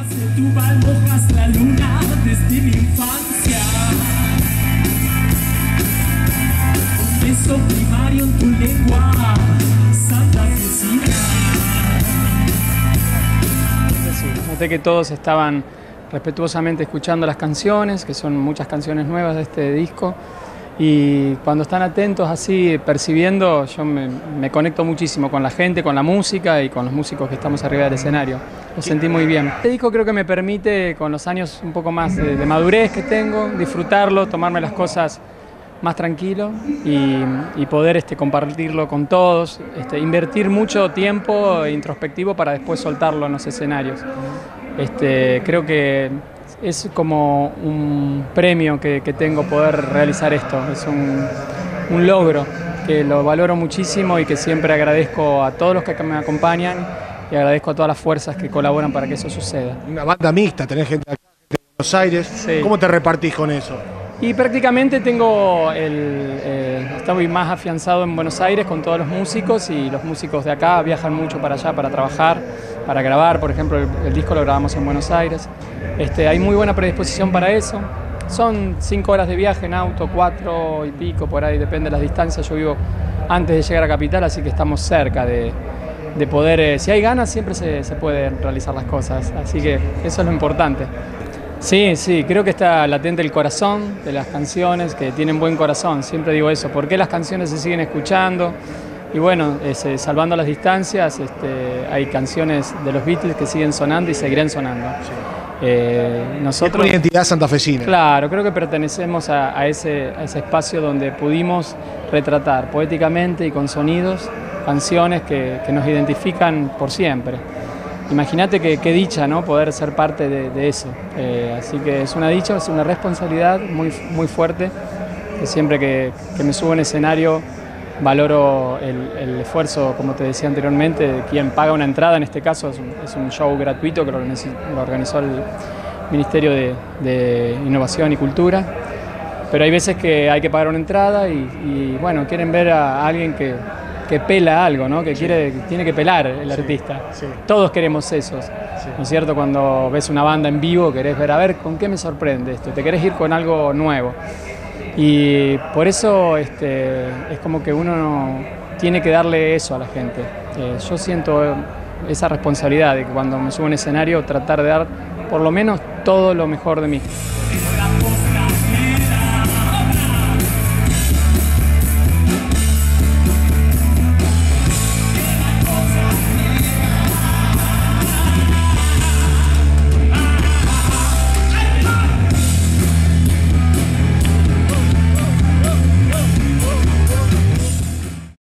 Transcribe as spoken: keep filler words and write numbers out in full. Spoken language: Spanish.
Tu balbojas la luna desde mi infancia. Un beso primario en tu lengua santafesina. Noté que todos estaban respetuosamente escuchando las canciones, que son muchas canciones nuevas de este disco. Y cuando están atentos así, percibiendo, yo me, me conecto muchísimo con la gente, con la música y con los músicos que estamos arriba del escenario. Lo sentí muy bien. Este disco creo que me permite, con los años un poco más de, de madurez que tengo, disfrutarlo, tomarme las cosas más tranquilo y, y poder este, compartirlo con todos, este, invertir mucho tiempo introspectivo para después soltarlo en los escenarios. Este, creo que es como un premio que, que tengo poder realizar esto, es un, un logro que lo valoro muchísimo y que siempre agradezco a todos los que me acompañan y agradezco a todas las fuerzas que colaboran para que eso suceda. Una banda mixta, tenés gente acá, gente de Buenos Aires, sí. ¿Cómo te repartís con eso? Y prácticamente tengo el, eh, estoy más afianzado en Buenos Aires con todos los músicos y los músicos de acá viajan mucho para allá para trabajar, para grabar, por ejemplo el, el disco lo grabamos en Buenos Aires. Este, hay muy buena predisposición para eso. Son cinco horas de viaje en auto, cuatro y pico por ahí, depende de las distancias. Yo vivo antes de llegar a Capital, así que estamos cerca de, de poder, eh, si hay ganas siempre se, se pueden realizar las cosas, así que eso es lo importante. Sí, sí, creo que está latente el corazón de las canciones, que tienen buen corazón, siempre digo eso, ¿por qué las canciones se siguen escuchando? Y bueno, ese, salvando las distancias, este, hay canciones de los Beatles que siguen sonando y seguirán sonando. Sí. Eh, nosotros, es una identidad santafesina. Claro, creo que pertenecemos a, a, ese, a ese espacio donde pudimos retratar poéticamente y con sonidos canciones que, que nos identifican por siempre. Imagínate que, que dicha, ¿no? Poder ser parte de, de eso. Eh, así que es una dicha, es una responsabilidad muy, muy fuerte. Que siempre que, que me subo en escenario valoro el, el esfuerzo, como te decía anteriormente, de quien paga una entrada. En este caso es un, es un show gratuito que lo organizó, lo organizó el Ministerio de, de Innovación y Cultura. Pero hay veces que hay que pagar una entrada y, y bueno, quieren ver a alguien que... que pela algo, ¿no? Que quiere, que tiene que pelar el artista. Sí, sí. Todos queremos esos, sí. ¿No es cierto? Cuando ves una banda en vivo querés ver, a ver, ¿con qué me sorprende esto? Te querés ir con algo nuevo. Y por eso este, es como que uno no, tiene que darle eso a la gente. Eh, yo siento esa responsabilidad de que cuando me subo a un escenario tratar de dar por lo menos todo lo mejor de mí.